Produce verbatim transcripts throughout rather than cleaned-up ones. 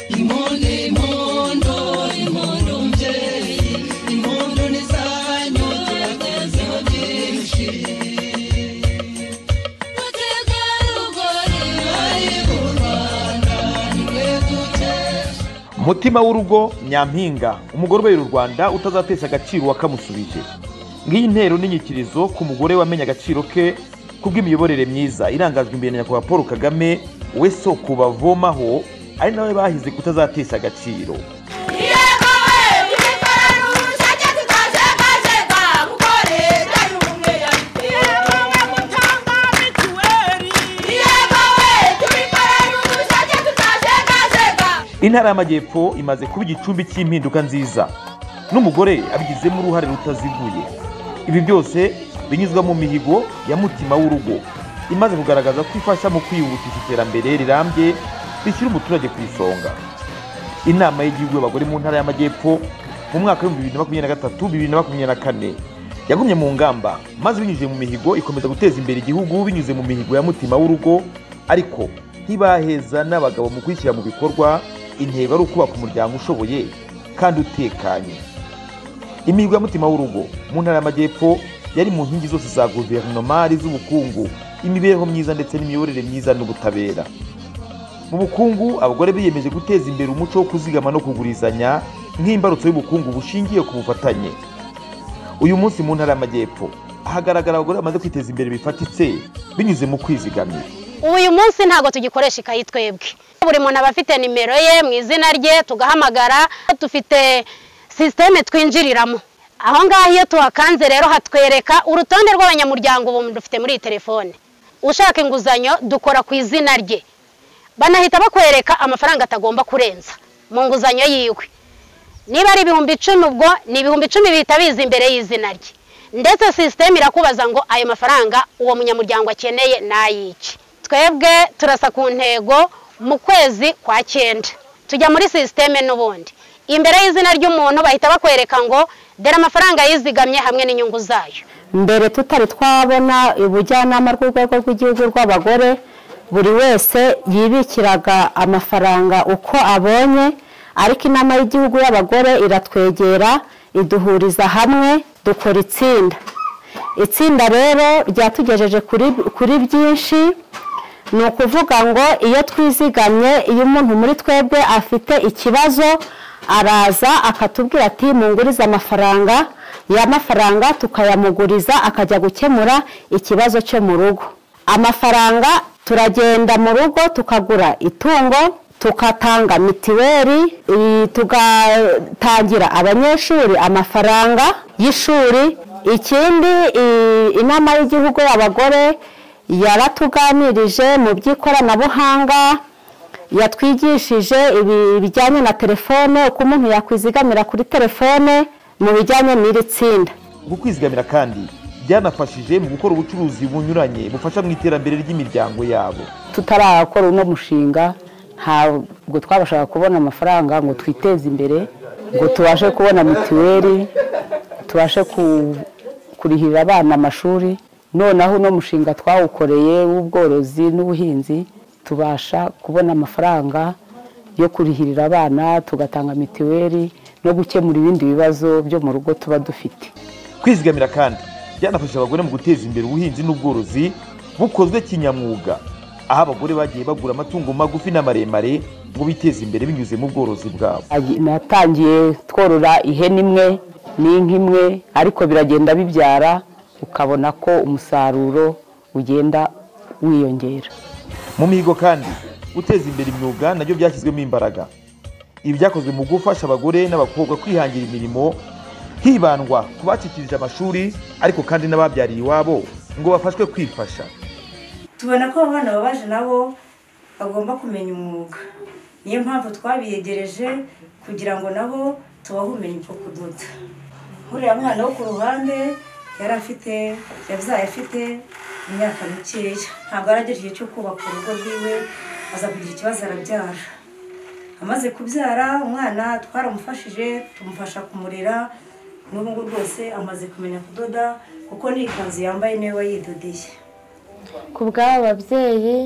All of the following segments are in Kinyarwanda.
impundu impundu impundu mbyeyi impundu n'izanyu turatezeho byinshi Mutima w'urugo Nyampinga, umugore ubera u Rwanda utazatesha agaciro wakamusubije. Ngiyi ntero n'inyikirizo ku mugore wamenye agaciro ke kubw'imiyoborere myiza irangajwe imbere na Nyakubahwa Paul Kagame, we soko bavomaho ari nawe bahize kutazatesha agaciro. Intara y'Amajyepfo imaze kuba igicumbi cy'impinduka nziza n'umugore abigizemo uruhare rutaziguye. Ibi byose binyuzwa mu mihigo ya Mutima w'urugo imaze kugaragaza ko ifasha mu kwihutisha iterambere rirambye rishyira umuturage ku isonga. Inama y'igihugu y'abagore mu ntara y'Amajyepfo mu mwaka wa bibiri na makumyabiri na gatatu bibiri na makumyabiri na kane yagumye mu ngamba maze binyuze mu mihigo ikomeza guteza imbere igihugu binyuze mu mihigo ya Mutima w'urugo, ariko ntibaheza n'abagabo mu kwishyira mu bikorwa intego ari ukubaka umuryango ushoboye kandi utekanye. Imihigo ya Mutima w'urugo mu ntara y'Amajyepfo yari mu nkingi zose za guverinoma z'ubukungu, imibereho myiza ndetse n'imiyoborere myiza n'ubutabera. Mu bukungu abagore biyemeje guteza imbere umuco wo kuzigama no kugurizanya nk'imbarutso y'ubukungu bushingiye ku bufatanye. Uyu munsi mu ntara y'Amajyepfo hagaragara abagore bamaze kwiteza imbere bifatitse binyuze mu kwizigamira. Uyu munsi ntago tugikoresha ikayi twebwe, buri muntu aba afite nimero ye mu izina rye tugahamagara, dufite systeme twinjiriramo. Aho ngaho iyo tuhakanze rero hatwereka urutonde rw'abanyamuryango ubu dufite muri telefone. Ushaka inguzanyo dukora ku izina rye, banahita bakwereka amafaranga atagomba kurenza mu nguzanyo yiwe. Niba ari ibihumbi icumi ubwo ni ibihumbi icumi bihita biza imbere y'izina rye, ndetse systeme irakubaza ngo ayo mafaranga uwo munyamuryango akeneye nayiki. Twebwe turasa ku ntego mu kwezi kwa cyenda tujya muri systeme n'ubundi imbere y'izina ry'umuntu bahita bakwereka ngo dera amafaranga yizigamye hamwe n'inyungu zayo. Mbere tutari twabona ubujyanama rw'urwego rw'igihugu rw'abagore, buri wese yibikiraga amafaranga uko abonye, ariko inama y'igihugu y'abagore iratwegera iduhuriza hamwe dukora itsinda. Itsinda rero ryatugejeje kuri kuri byinshi. Ni ukuvuga ngo iyo twizigamye, iyo umuntu muri twebwe afite ikibazo araza akatubwira ati munguriza amafaranga, ya mafaranga tukayamuguriza akajya gukemura ikibazo cyo mu rugo. Amafaranga turagenda mu rugo tukagura itungo, tukatanga mitiweli, tugatangira abanyeshuri amafaranga y'ishuri. Ikindi inama y'igihugu y'abagore yaratuganirije mu by'ikoranabuhanga, yatwigishije ibijyanye na telefone, uko umuntu yakwizigamira kuri telefone mu bijyanye n'iri tsinda. Gukwizigamira kandi byanafashije mu gukora ubucuruzi bunyuranye bufasha mu iterambere ry'imiryango yabo. Tutarakora uno mushinga ntabwo twabashaga kubona amafaranga ngo twiteze imbere, ngo tubashe kubona mitiweli, tubashe kurihira abana amashuri. Noneho uno mushinga twawukoreye w'ubworozi n'ubuhinzi tubasha kubona amafaranga yo kurihirira abana, tugatanga mitiweli no gukemura ibindi bibazo byo mu rugo tuba dufite. Kwizigamira kandi byanafasha abagore mu guteza imbere ubuhinzi n'ubworozi bukozwe kinyamwuga, aho abagore bagiye bagura amatungo magufi n'amaremare ngo biteze imbere binyuze mu bworozi bwabo. Natangiye tworora ihene imwe n'inka imwe, ariko biragenda bibyara ukabona ko umusaruro ugenda wiyongera. Mu mihigo kandi guteza imbere imyuga nabyo byashyizwemo imbaraga. Ibi byakozwe mu gufasha abagore n'abakobwa kwihangira imirimo, hibandwa ku bacikirije amashuri ariko kandi n'ababyariye iwabo ngo bafashwe kwifasha. Tubona ko abana babaje nabo bagomba kumenya umwuga, niyo mpamvu twabiyegereje kugira ngo nabo tubahe ubumenyi bwo kudoda. Uriya mwana wo ku ruhande yari afite yabyaye afite imyaka mikeya, ntabwo arageje igihe cyo kubaka urugo rwiwe, aza kugira ikibazo arabyara. Amaze kubyara umwana twaramufashije tumufasha kumurera, n'ubu ngubu rwose amaze kumenya kudoda kuko n'ikanzu yambaye niwe wayidodeye. Ku bw'ababyeyi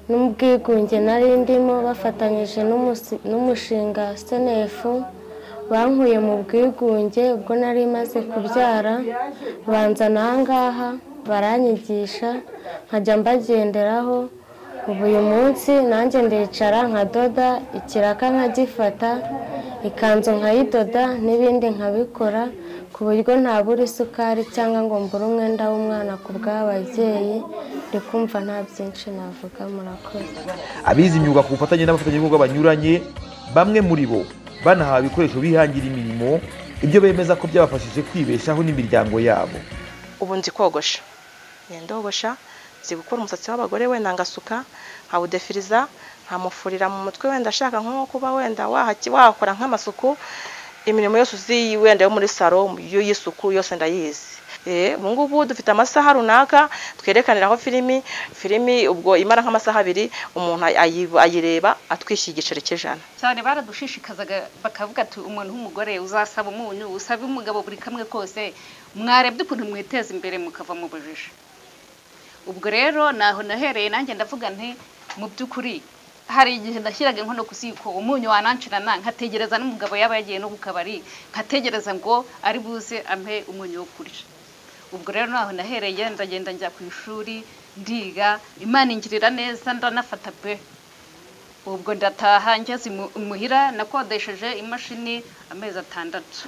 n'ubwigunge nari ndimo bafatanyije n'umushinga senefu bankuye mu bwigunge ubwo nari maze kubyara banzana aha ngaha baranyigisha nkajya mbagenderaho ubu uyu munsi nanjye ndicara nkadoda ikiraka nkagifata ikanzu nkayidoda n'ibindi nkabikora ku buryo ntabura isukari cyangwa ngo mbure umwenda w'umwana ku bw'ababyeyi ndi kumva nta byinshi navuga murakoze. Abize imyuga ku bufatanye n'abafatanyabikorwa banyuranye bamwe muri bo banahawe ibikoresho bihangira imirimo ibyo bemeza ko byabafashije kwibeshaho n'imiryango yabo. Ubu nzi kogosha ndogosha nzi gukora umusatsi w'abagore wenda ngasuka nkawudefiriza nkamufurira mu mutwe wenda ashaka nko kuba wenda wahaki wakora nk'amasuku imirimo yose uzi wenda yo muri salo y'isuku yose ndayizi. Eh ubu ngubu dufite amasaha runaka twerekaniraho filimi filimi ubwo imara nk'amasaha abiri umuntu ayireba atwishyira igiceri cy'ijana. Cyane baradushishikazaga bakavuga ati umuntu w'umugore uzasaba umunyu usaba umugabo buri kamwe kose mwarebye ukuntu mwiteza imbere mukava mu bujiji. Ubwo rero naho nahereye nanjye ndavuga nti mu by'ukuri hari igihe ndashyiraga inkono ku ziko umunyu wanancirana nkategereza n'umugabo yaba yagiye no gukabari nkategereza ngo ari buze ampe umunyu wo kurya. Ubwo rero naho nahereye ndagenda njya ku ishuri ndiga Imana ingirira neza ndanafata pe. Ubwo ndataha ngeze imuhira nakodesheje imashini amezi atandatu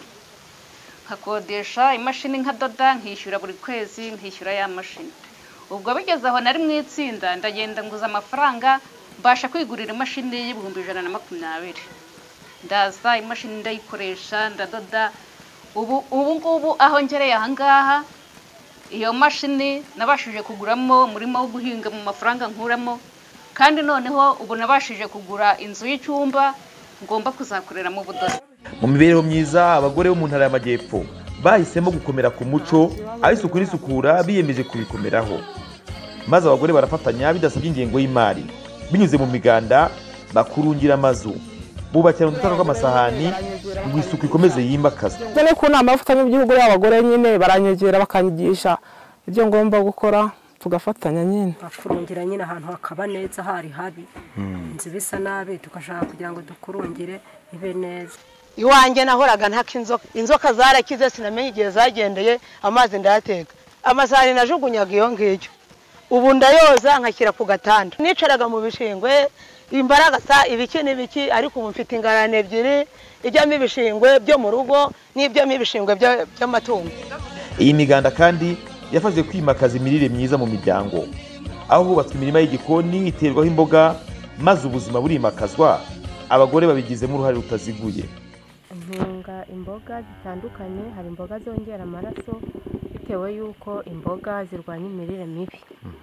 nkakodesha imashini nkadoda nkishyura buri kwezi nkishyura ya mashini. Ubwo bigeze aho nari mu itsinda ndagenda nguza amafaranga mbasha kwigurira imashini y'ibihumbi ijana na makumyabiri ndaza imashini ndayikoresha ndadoda. Ubu ubu ngubu aho ngereye aha ngaha iyo mashini nabashije kuguramo umurimo wo guhinga mu mafaranga nkuramo kandi noneho ubu nabashije kugura inzu y'icyumba ngomba kuzakoreramo ubudozi. Mu mibereho myiza abagore bo mu ntara y'Amajyepfo bahisemo gukomera ku muco aho isuku n'isukura biyemeje kubikomeraho maze abagore barafatanya bidasabye ingengo y'imari binyuze mu miganda bakurungira amazu bubakira udutara tw'amasahani ngo isuku ikomeze yimakazwe. Dore ko nama bafatanya igihugu y'abagore nyine baranyegera bakanyigisha ibyo ngomba gukora tugafatanya nyine bakurungira nyine ahantu hakaba neza hari habi inzu bisa nabi tukashaka kugira ngo dukurungire ibe neza. Iwanjye nahoraga ntaka inzoka inzoka zarakize sinamenye igihe zagendeye amazi ndayateka amasahani najugunyaga iyo ngiyo ubu ndayoza nkashyira ku gatanda nicaraga mu bishingwe imbaraga sa ibiki n'ibiki ariko ubu mfite ingarane ebyiri ijyamo ibishingwe byo mu rugo n'ibyamo ibishingwe by'amatungo. Iyi miganda kandi yafashije kwimakaza imirire myiza mu miryango aho hubatswe imirima y'igikoni iterwaho imboga maze ubuzima burimakazwa abagore babigizemo uruhare rutaziguye. Ntunga imboga zitandukanye hari imboga zongera amaraso bitewe yuko imboga zirwanya imirire mibi.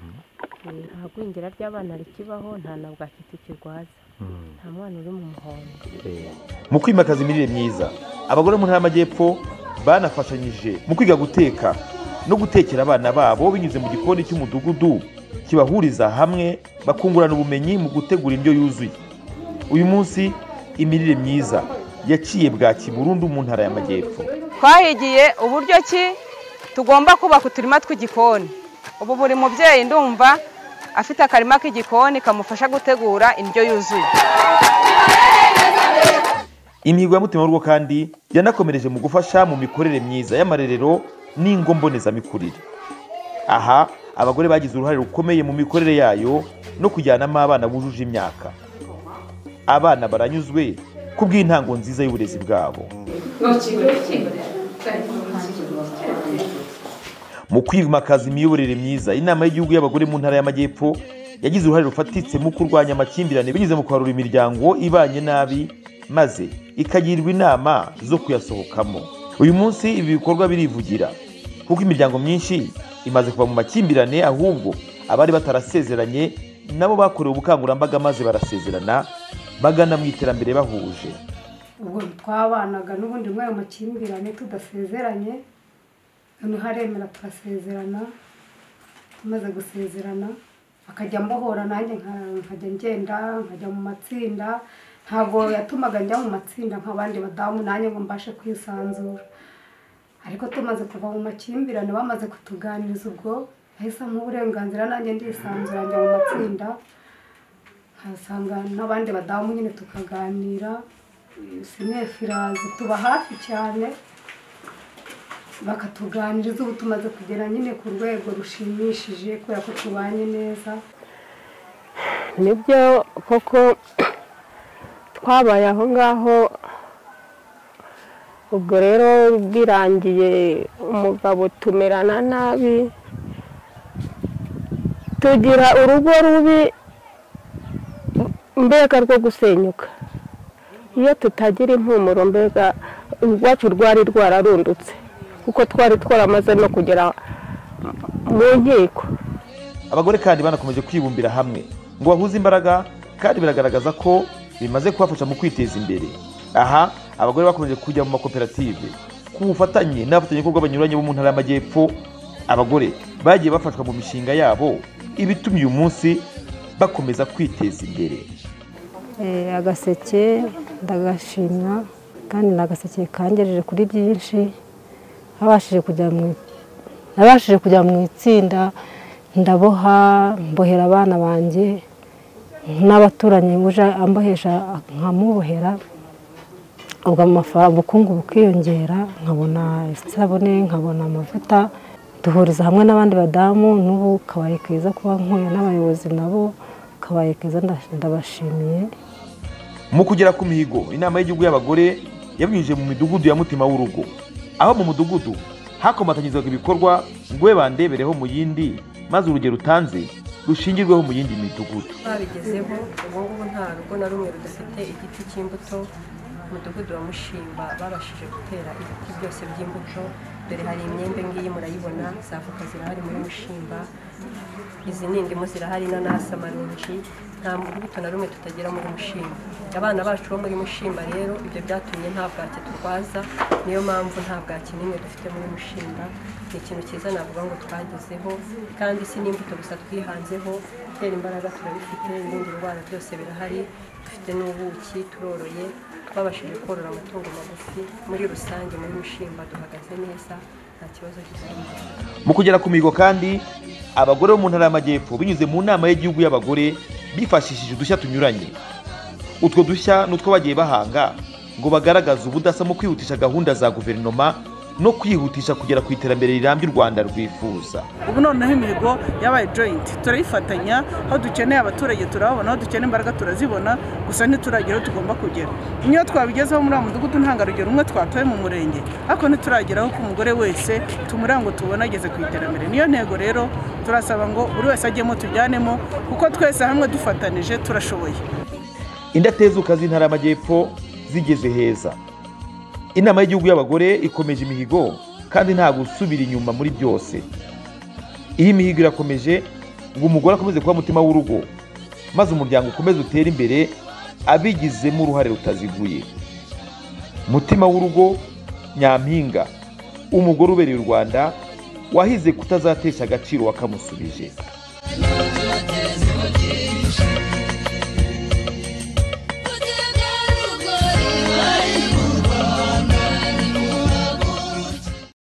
Nta gwingira ry'abana rikibaho nta na bwaki tukirwaza nta mwana uri mu muhondo. Mu kwimakaza imirire myiza abagore mu ntara y'Amajyepfo banafashanyije mu kwiga guteka no gutekera abana babo binyuze mu gikoni cy'umudugudu kibahuriza hamwe bakungurana ubumenyi mu gutegura indyo yuzuye. Uyu munsi imirire myiza yaciye bwaki burundu mu ntara y'Amajyepfo. Twahigiye uburyo ki tugomba kubaka uturima tw'igikoni. Ubu buri mubyeyi ndumva afite akarima k'igikoni kamufasha gutegura indyo yuzuye. Imihigo ya Mutima w'urugo kandi yanakomereje mu gufasha mu mikorere myiza y'amarerero n'ingo mbonezamikurire. Aha abagore bagize uruhare rukomeye mu mikorere yayo no kujyanamo abana bujuje imyaka. Abana baranyuzwe kubw'intango nziza y'uburezi bwabo. Mu kwimakaza imiyoborere myiza inama y'igihugu y'abagore mu ntara y'Amajyepfo yagize uruhare rufatitse mu kurwanya amakimbirane binyuze mu kwarura imiryango ibanye nabi maze ikagirwa inama zo kuyasohokamo. Uyu munsi ibi bikorwa birivugira kuko imiryango myinshi imaze kuva mu makimbirane ahubwo abari batarasezeranye nabo bakorewe ubukangurambaga maze barasezerana bagana mu iterambere bahuje. Ubwo twabanaga n'ubundi mwe makimbirane tudasezeranye none haremera turasezerana tumaze gusezerana akajya mbohora nanjye nkajya ngenda nkajya mu matsinda ntabwo yatumaga njya mu matsinda nk'abandi badamu nanjye ngo mbashe kwisanzura ariko tumaze kuva mu makimbirane bamaze kutuganiriza ubwo ahise nk'uburenganzira nanjye ndisanzura njya mu matsinda nkasanga n'abandi badamu nyine tukaganira sinefu irazi tuba hafi cyane bakatuganiriza ubu tumaze kugera nyine ku rwego rushimishije kubera ko tubanye neza. Nibyo koko twabaye aho ngaho, ubwo rero birangiye umugabo tumerana nabi, tugira urugo rubi mbega rwo gusenyuka. Iyo tutagira impumuro mbega urwacu rwari rwararundutse kuko twari twaramaze no kugera mu nkiko. Abagore kandi banakomeje kwibumbira hamwe ngo bahuze imbaraga, kandi biragaragaza ko bimaze kubafasha mu kwiteza imbere. Aha abagore bakomeje kujya mu makoperative ku bufatanye n'abafatanyabikorwa banyuranye bo mu ntara y'Amajyepfo. Abagore bagiye bafashwa mu mishinga yabo, ibitumye uyu munsi bakomeza kwiteza imbere. Agaseke ndagashimwa kandi nagaseke kangejeje kuri byinshi. Abashije kujya mu nabashije kujya mu itsinda, ndaboha mbohera abana banjye n'abaturanyi buje ambohesha nkamubohera, ubwo amafaranga ubukungu bukiyongera, nkabona isabune, nkabona amavuta, duhuriza hamwe n'abandi badamu. N'ubu kabaye keza kuba nkuye n'abayobozi nabo, kabaye keza ndabashimiye. Mu kugera ku mihigo, inama y'igihugu y'abagore yabinyujije mu midugudu ya Mutima w'urugo, aho mu mudugudu hakomatanyizwaga ibikorwa ngo we bandebereho mu yindi, maze urugero utanze rushingirweho mu yindi midugudu. Babigezeho ubu ngubu nta rugo na rumwe rudafite igiti cy'imbuto. Umudugudu wa Mushimba babashije gutera ibiti byose by'imbuto. Dore hari imyembe ngiyi murayibona, za avoka zirahari muri Mushimba, izi ni indimu zirahari, inanasi, amaronji. Nta rubuto na rumwe tutagira muri Mushimba. Abana bacu bo muri Mushimba rero ibyo byatumye nta bwaki turwaza, niyo mpamvu nta bwaki n'imwe dufite muri Mushimba. Ni ikintu cyiza navuga ngo twagezeho, kandi si n'imbuto gusa twihanzeho, gutera imbaraga turabifite, ibindi ndwara byose birahari, dufite n'ubuki, turoroye, twabashije korora amatungo magufi. Muri rusange muri Mushimba duhagaze neza, nta kibazo kirimo. Mu kugera ku mihigo kandi abagore bo mu ntara y'Amajyepfo binyuze mu nama y'igihugu y'abagore bifashishije udushya tunyuranye. Utwo dushya n'utwo bagiye bahanga ngo bagaragaze ubudasa mu kwihutisha gahunda za guverinoma no kwihutisha kugera ku iterambere rirambye u Rwanda rwifuza. Ubu noneho imihigo yabaye joint, turayifatanya. Aho dukeneye abaturage turabona, aho dukeneye imbaraga turazibona, gusa ntiturageraho tugomba kugera. Niyo twabigezeho muri mudugudu ntangarugero umwe twatoye mu murenge, ariko ntiturageraho ku mugore wese tumuranga ngo tubone ageze ku iterambere. Niyo ntego rero turasaba ngo buri wese ajyemo tujyanemo, kuko twese hamwe dufatanije turashoboye. Indatezuka z'intara y'Amajyepfo zigeze heza. Inama y'igihugu y'abagore ikomeje imihigo kandi nta gusubira inyuma muri byose. Iyi mihigo irakomeje ngo umugore akomeze kuba mutima w'urugo, maze umuryango ukomeze utera imbere abigizemo uruhare rutaziguye. Mutima w'urugo, Nyampinga, umugore ubereye u Rwanda wahize kutazatesha agaciro wakamusubije.